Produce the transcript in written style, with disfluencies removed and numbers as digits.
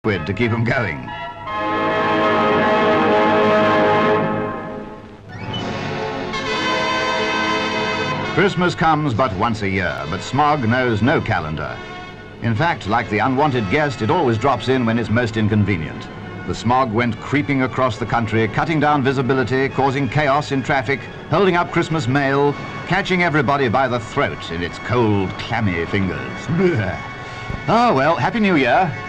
quid to keep them going. Christmas comes but once a year, but Smog knows no calendar. In fact, like the unwanted guest, it always drops in when it's most inconvenient. The smog went creeping across the country, cutting down visibility, causing chaos in traffic, holding up Christmas mail, catching everybody by the throat in its cold, clammy fingers. Oh well, Happy New Year.